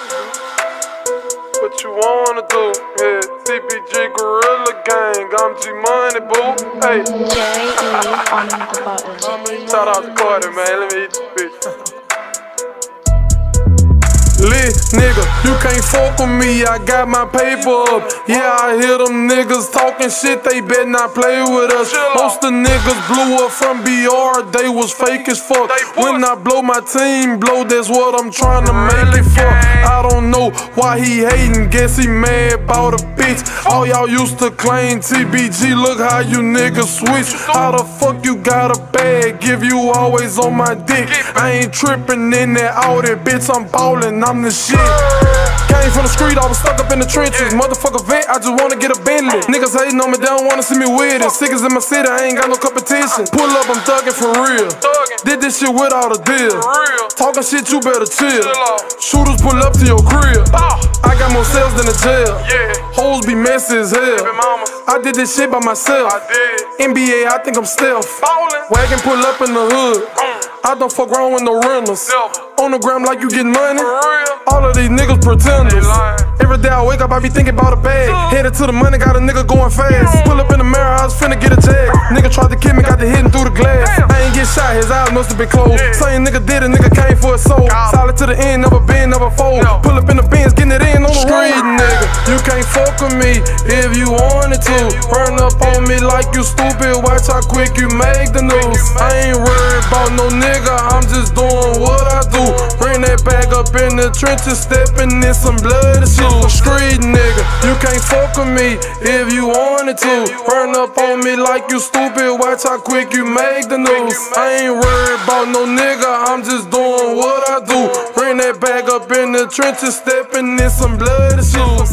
What you wanna do? Yeah, TBG Gorilla Gang, I'm G Money, boo. Hey, Jerry on the button. shout out to Carter, man. Let me eat this bitch. Lit nigga, you can't fuck with me, I got my paper up. Yeah, I hear them niggas talking shit, they better not play with us. Most of the niggas blew up from BR, they was fake as fuck. When I blow, my team blow, that's what I'm trying to make it for. I don't know why he hating, guess he mad about a bitch. All y'all used to claim TBG, look how you niggas switch. How the fuck you got a bag, give you always on my dick. I ain't tripping in that Audi, bitch, I'm ballin', I'm the shit. Came from the street, I was stuck up in the trenches. Motherfucker vet, I just wanna get a Bentley. Niggas hating on me, they don't wanna see me with it. Sickers in my city, I ain't got no competition. Pull up, I'm thuggin' for real. Did this shit without a deal. Talking shit, you better chill. Shooters pull up to your crib. I got more cells than a jail. Hoes be messy as hell. I did this shit by myself. NBA, I think I'm stealth. Wagon pull up in the hood. I don't fuck around with no rentals. On the gram like you get money. All of these niggas pretenders. Every day I wake up, I be thinking about a bag. Headed to the money, got a nigga going fast. Pull up in the mirror, I was finna get a jag. Nigga tried to kill me, got the hitting through the glass. I ain't get shot, his eyes must have been closed. Same nigga did it, nigga came for his soul. Solid to the end, never bend, never fold. Pull up in the Benz, getting it in on the street, nigga. You can't fuck with me if you wanted to. Run up on me like you stupid, watch how quick you make the news. I ain't worried about no nigga, I'm just doing what I do. Bring that bag up in the trenches, stepping in some bloody shoes. Street nigga, you can't fuck with me if you wanted to. Run up on me like you stupid, watch how quick you make the news. I ain't worried about no nigga, I'm just doing what I do. Bring that bag up in the trenches, stepping in some bloody shoes.